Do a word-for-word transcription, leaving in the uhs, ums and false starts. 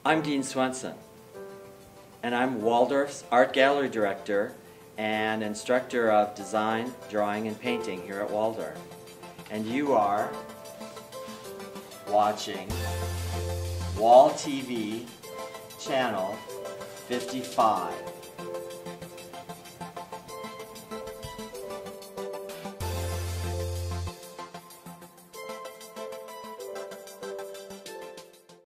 I'm Dean Swenson, and I'm Waldorf's Art Gallery Director and Instructor of Design, Drawing, and Painting here at Waldorf. And you are watching Wall T V Channel fifty-five.